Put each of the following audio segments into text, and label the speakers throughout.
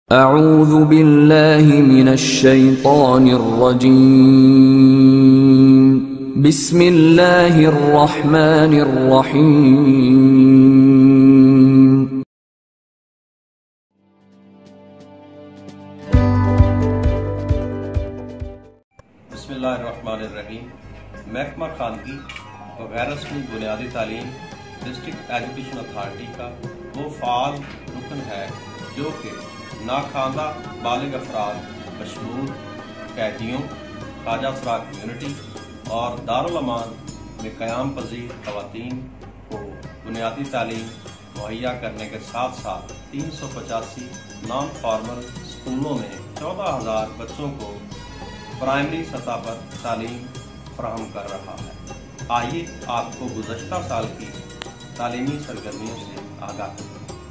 Speaker 1: अऊज़ु बिल्लाहि मिनश्शैतानिर्रजीम। बिस्मिल्लाहिर्रहमानिर्रहीम।
Speaker 2: बिस्मिल्लाहिर्रहमानिर्रहीम। महकमा खानगी व गैर रस्मी बुनियादी तालीम डिस्ट्रिक्ट एजुकेशन अथॉरिटी का वो फ़ाल रुकन है जो कि नाखानदा बालिग अफराद मशहूर कैदियों, ख्वाजा फराग कम्यूनिटी और दारुल अमान में क़याम पज़ीर ख़वातीन को बुनियादी तालीम मुहैया करने के साथ साथ 385 नॉन फॉर्मल स्कूलों में 14,000 बच्चों को प्राइमरी सतह पर तालीम फराहम कर रहा है। आइए आपको गुज़श्ता साल की तालीमी सरगर्मियों से आगाह करें।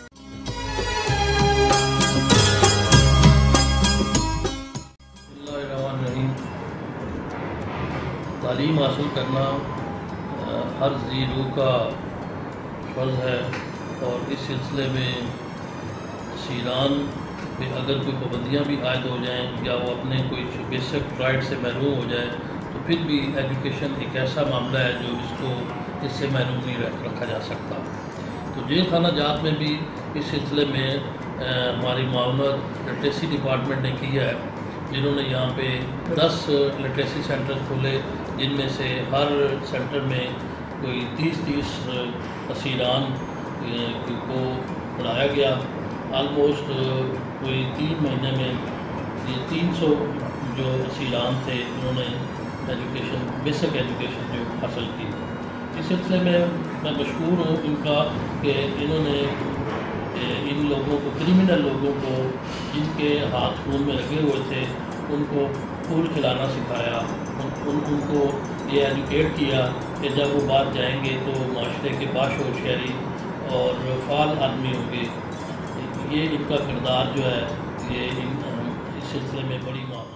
Speaker 3: तालीम हासिल करना हर ज़ी-रूह का फ़र्ज़ है और इस सिलसिले में शीरान में अगर कोई पाबंदियाँ भी आयद हो जाएँ या वो अपने कोई बेसिक राइट से महरूम हो जाए तो फिर भी एजुकेशन एक ऐसा मामला है जो इससे महरूम नहीं रखा जा सकता। तो जेल खाना जात में भी इस सिलसिले में हमारी मामलत लिटरेसी डिपार्टमेंट ने किया है, जिन्होंने यहाँ पे 10 लिटरेसी सेंटर खोले, जिनमें से हर सेंटर में कोई 30 असीरान को पढ़ाया गया। आलमोस्ट कोई 3 महीने में ये 300 जो असीरान थे उन्होंने एजुकेशन, बेसिक एजुकेशन जो हासिल की। इस सिलसिले में मैं मशहूर हूँ इनका कि इन्होंने इन लोगों को, क्रिमिनल लोगों को जिनके हाथ खून में लगे हुए थे, उनको फूल खिलाना सिखाया, उनको ये एजुकेट किया कि जब वो बाहर जाएंगे तो माशरे के बाशओर शहरी और फ़ाल आदमी होंगे। ये इनका किरदार जो है ये इस सिलसिले में बड़ी मामला।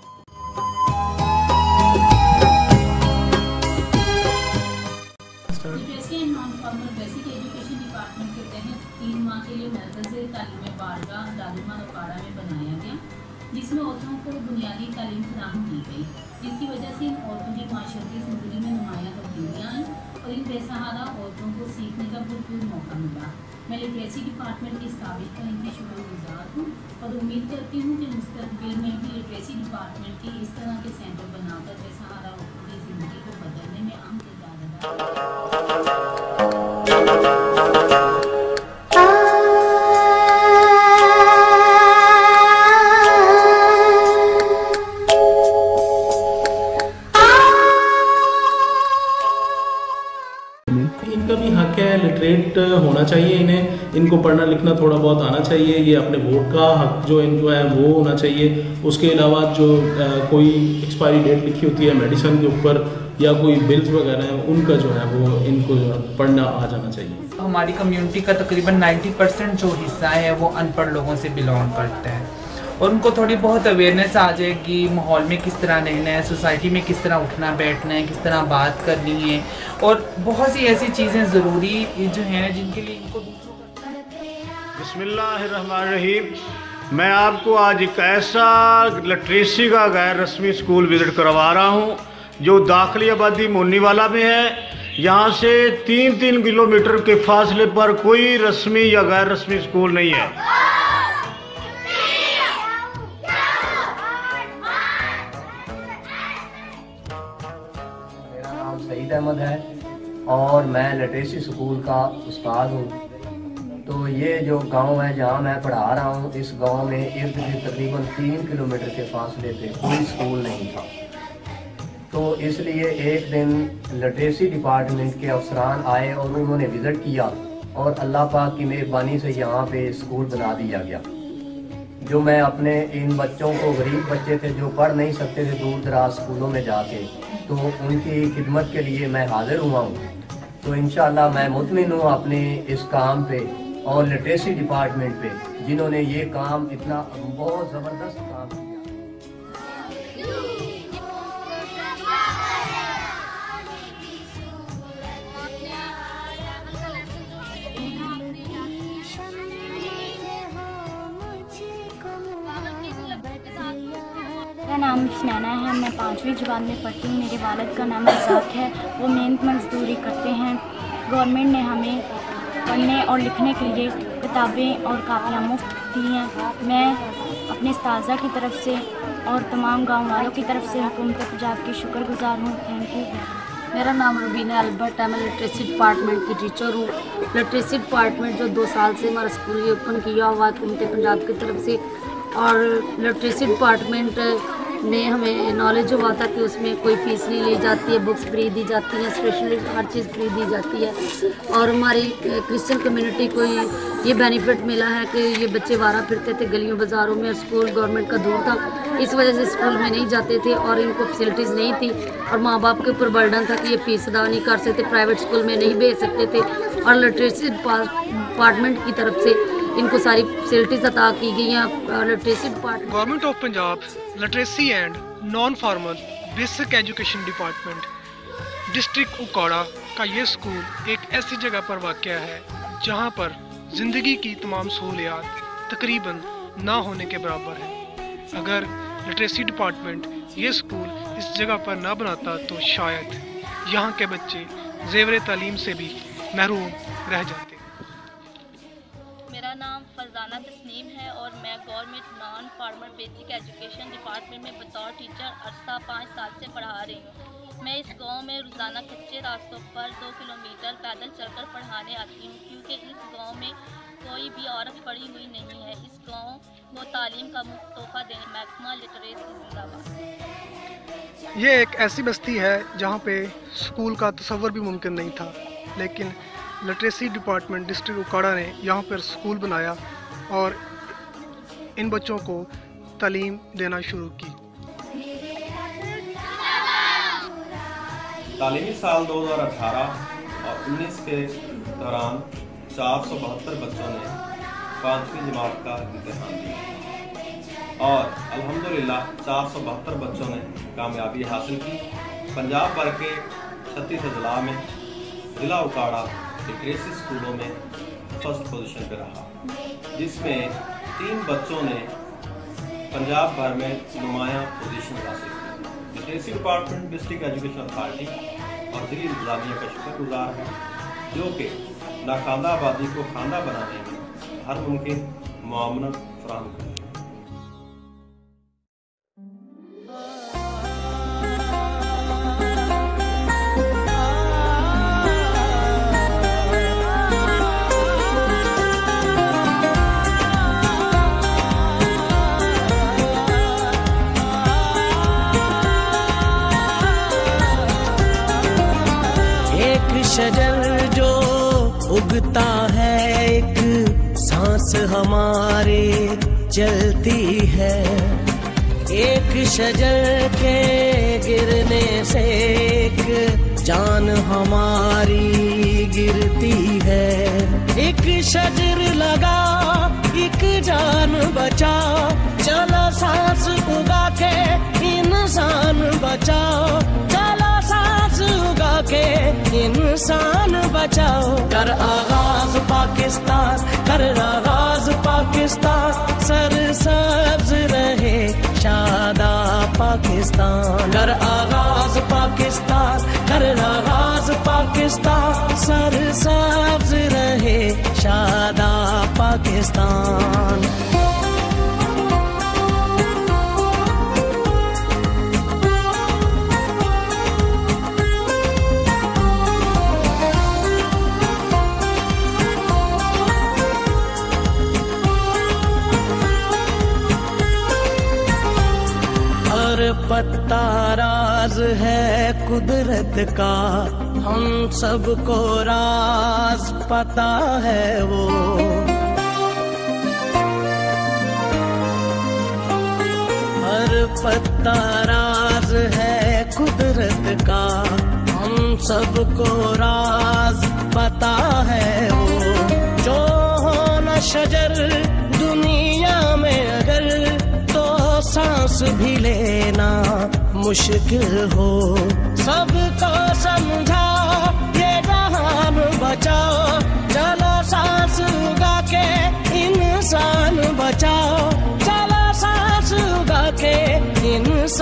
Speaker 4: Literacy and non formal basic education department के तहत 3 माह के लिए मरकज़ तालीम बारगाह दारुल अखाड़ा में बनाया गया, जिसमें औरतों को बुनियादी तालीम फराहम की गई, जिसकी वजह से इन औरतों की माशरती ज़िंदगी में नुमायाँ तब्दीलियाँ आईं और इन बेसहारा औरतों को सीखने का भरपूर मौका मिला। मैं लिटरेसी डिपार्टमेंट की इस काबिल का इनकी शुक्रगुज़ार हूँ और उम्मीद करती हूँ कि मुस्तक़बिल में भी लिटरेसी डिपार्टमेंट की इस तरह के सेंटर बनाकर बेसहारा औरतों की ज़िंदगी को बदलने में अहम किरदार अदा
Speaker 5: इनका भी हक है, लिटरेट होना चाहिए इनको पढ़ना लिखना थोड़ा बहुत आना चाहिए। ये अपने वोट का हक जो इनको है वो होना चाहिए। उसके अलावा जो कोई एक्सपायरी डेट लिखी होती है मेडिसिन के ऊपर या कोई बिल्स वगैरह हैं, उनका जो है वो इनको पढ़ना आ जाना चाहिए।
Speaker 6: हमारी कम्युनिटी का तकरीबन 90% जो हिस्सा है वो अनपढ़ लोगों से बिलोंग करता है और उनको थोड़ी बहुत अवेयरनेस आ जाएगी माहौल में किस तरह रहना है, सोसाइटी में किस तरह उठना बैठना है, किस तरह बात करनी है और बहुत सी ऐसी चीज़ें ज़रूरी जो हैं जिनके लिए इनको
Speaker 7: बिस्मिल्लाहिर्रहमानिर्रहीम। मैं आपको आज एक ऐसा लिटरेसी का गैर रस्मी स्कूल विज़िट करवा रहा हूँ जो दाखिली आबादी मोनीवाला में है। यहाँ से 3-3 किलोमीटर के फासले पर कोई रस्मी या गैर रस्मी स्कूल नहीं है।
Speaker 8: मेरा नाम सईद अहमद है और मैं लिटरेसी स्कूल का उस्ताद हूँ। तो ये जो गांव है जहाँ मैं पढ़ा रहा हूँ, इस गांव में इर्द गिर्द तकरीबन 3 किलोमीटर के फासले पे कोई स्कूल नहीं था। तो इसलिए एक दिन लिटरेसी डिपार्टमेंट के अफसरान आए और उन्होंने विज़िट किया और अल्लाह पाक की मेहरबानी से यहाँ पे स्कूल बना दिया गया। जो मैं अपने इन बच्चों को, गरीब बच्चे थे जो पढ़ नहीं सकते थे दूर दराज स्कूलों में जाके, तो उनकी खिदमत के लिए मैं हाजिर हुआ हूँ। तो इंशाअल्लाह मैं मुतमिन हूँ अपने इस काम पे और लिटरेसी डिपार्टमेंट पे, जिन्होंने ये काम इतना बहुत ज़बरदस्त काम किया।
Speaker 9: मुझको मेरा नाम स्नैना है, मैं 5वीं जमात में पढ़ती हूँ। मेरे वालिद का नाम रज़ाक है, वो मेहनत मजदूरी करते हैं। गवर्नमेंट ने हमें पढ़ने और लिखने के लिए किताबें और कापियाँ मुफ्त दी हैं। मैं अपने उस्ताज़ा की तरफ से और तमाम गाँव वालों की तरफ से हुकूमत पंजाब की शुक्रगुज़ार हूँ। Thank you.
Speaker 10: मेरा नाम रुबीना अल्बर्ट है, मैं लिटरेसी डिपार्टमेंट की टीचर हूँ। लिटरेसी डिपार्टमेंट जो 2 साल से हमारा स्कूल ये ओपन किया हुआ है हुकूमत पंजाब की तरफ से, और लिटरेसी डिपार्टमेंट में हमें नॉलेज हुआ था कि उसमें कोई फ़ीस नहीं ली जाती है, बुक्स फ्री दी जाती हैं, स्पेशली हर चीज़ फ्री दी जाती है। और हमारी क्रिश्चियन कम्युनिटी को ये बेनिफिट मिला है कि ये बच्चे वारा फिरते थे गलियों बाज़ारों में, और स्कूल गवर्नमेंट का दूर था, इस वजह से स्कूल में नहीं जाते थे और इनको फैसिलिटीज़ नहीं थी, और माँ बाप के ऊपर बर्डन था कि ये फ़ीस अदा नहीं कर सकते, प्राइवेट स्कूल में नहीं भेज सकते थे। और लिटरेसी डिपार्टमेंट की तरफ से इनको सारी फैसिलिटीज़ अता की गई हैं। Literacy department
Speaker 11: government of Punjab literacy and non formal basic education department district Okara का ये स्कूल एक ऐसी जगह पर वाक़या है जहाँ पर ज़िंदगी की तमाम सहूलियात तकरीबन ना होने के बराबर है। अगर लिटरेसी डिपार्टमेंट ये स्कूल इस जगह पर ना बनाता तो शायद यहाँ के बच्चे ज़ेवर तालीम से भी महरूम रह जाते।
Speaker 12: मेरा नाम फरजाना तस्नीम है और मैं government non formal basic education department में बतौर टीचर अरसा 5 साल से पढ़ा रही हूँ। मैं इस गांव में रोज़ाना कच्चे रास्तों पर 2 किलोमीटर पैदल चलकर पढ़ाने आती हूँ, क्योंकि इस गांव में कोई भी औरत पढ़ी हुई नहीं है। इस गांव को तालीम का मुफ्त तोहफा देने महकमा लिटरेसी जिंदाबाद।
Speaker 11: ये एक ऐसी बस्ती है जहाँ पे स्कूल का तसव्वुर भी मुमकिन नहीं था, लेकिन लिटरेसी डिपार्टमेंट डिस्ट्रिक्ट उकाड़ा ने यहाँ पर स्कूल बनाया और इन बच्चों को तालीम देना शुरू की।
Speaker 2: तालीमी साल 2018 और 19 के दौरान 472 बच्चों ने 5वीं जमात का इम्तिहान दिया और अल्हम्दुलिल्लाह 472 बच्चों ने कामयाबी हासिल की। पंजाब भर के 36 अजला में जिला उकाड़ा लिटरेसी स्कूलों में फर्स्ट पोजीशन पर रहा, जिसमें 3 बच्चों ने पंजाब भर में नुमायां पोजीशन हासिल की। Literacy department district education authority और जिला इंतजामिया का शुक्रगुजार है, जो कि नाखांदा आबादी को खांदा बनाने में हर मुमकिन मुआवनत फराहम करती है।
Speaker 13: शजर जो उगता है एक सांस हमारे चलती है, एक शजर के गिरने से एक जान हमारी गिरती है। एक शजर लगा एक जान बचा, चलो सांस उगा के इंसान बचाओ, चलो सांस उगा के इंसान बचाओ। कर आगाज पाकिस्तान, कर आगाज पाकिस्तान, सरसब्ज रहे शादा पाकिस्तान। कर आगाज पाकिस्तान, कर आगाज पाकिस्तान, सरसब्ज रहे शादा पाकिस्तान। पत्ता राज है कुदरत का, हम सबको राज पता है वो। हर पत्ता राज है कुदरत का, हम सबको राज पता है वो। जो हो न शजर दुनिया में अगर, तो सांस भी लेना मुश्किल हो। सबको समझाओ ये जहान बचाओ, चलो सांस उगा के इंसान बचाओ, चलो सांस उगा के इंसान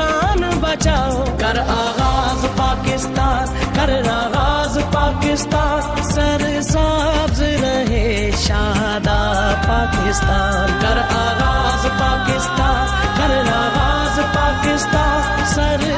Speaker 13: बचाओ। कर आगाज पाकिस्तान, कर आगाज पाकिस्तान, सरसाब्ज रहे शादाब पाकिस्तान। कर आगाज पाकिस्तान, कर आगाज पाकिस्तान, सर